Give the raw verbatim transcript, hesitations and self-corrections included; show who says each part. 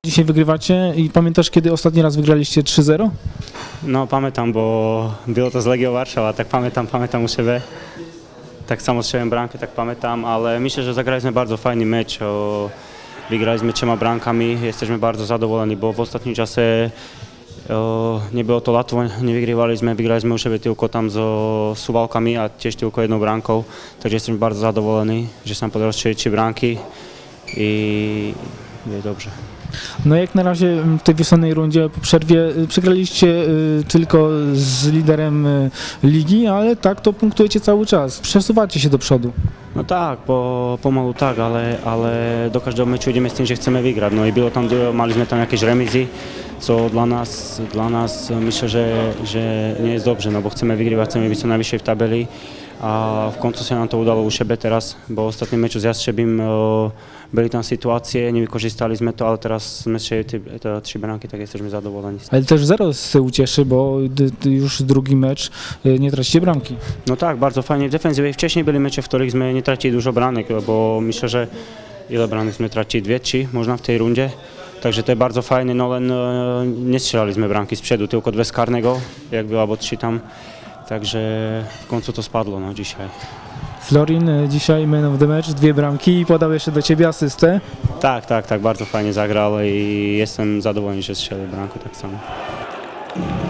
Speaker 1: Dzisiaj wygrywacie i pamiętasz, kiedy ostatni raz wygraliście trzy zero?
Speaker 2: No pamiętam, bo było to z Legią Warszawa, tak pamiętam, pamiętam u siebie. Tak samo strzeliłem bramkę, tak pamiętam, ale myślę, że zagraliśmy bardzo fajny mecz. O, wygraliśmy trzema bramkami, jesteśmy bardzo zadowoleni, bo w ostatnim czasie o, nie było to łatwo, nie wygrywaliśmy, wygraliśmy u siebie tylko tam z Suwałkami, a też tylko jedną bramką. Także jesteśmy bardzo zadowoleni, że sam podało strzelić trzy bramki i jest dobrze.
Speaker 1: No jak na razie w tej wiosennej rundzie po przerwie przegraliście y, tylko z liderem y, ligi, ale tak to punktujecie cały czas, przesuwacie się do przodu.
Speaker 2: No tak, po, pomału tak, ale, ale do każdego meczu idziemy z tym, że chcemy wygrać. No i było tam, mieliśmy tam jakieś remizy, co dla nas, dla nas myślę, że, że nie jest dobrze, no bo chcemy wygrywać, chcemy być co najwyżej w tabeli, a w końcu się nam to udało u siebie teraz, bo w ostatnim meczu z Jastrzębim były tam sytuacje, nie wykorzystaliśmy to, ale teraz my strzeli te trzy bramki, tak jesteśmy zadowoleni. Ale
Speaker 1: też zero z tyłu cieszy, bo już drugi mecz nie tracicie bramki.
Speaker 2: No tak, bardzo fajnie w defensywie. Wcześniej byli mecze, w których my nie tracili dużo bramek, bo myślę, że ile bramek my tracili? Dwie, trzy, można w tej rundzie. Także to jest bardzo fajne, no ale no, nie strzelaliśmy bramki z przodu, tylko dwie z karnego, jak było, albo trzy tam. Także w końcu to spadło no, dzisiaj.
Speaker 1: Florin dzisiaj man of the match, dwie bramki i podał jeszcze do ciebie asystę.
Speaker 2: Tak, tak, tak, bardzo fajnie zagrał i jestem zadowolony, że strzelił bramkę tak samo.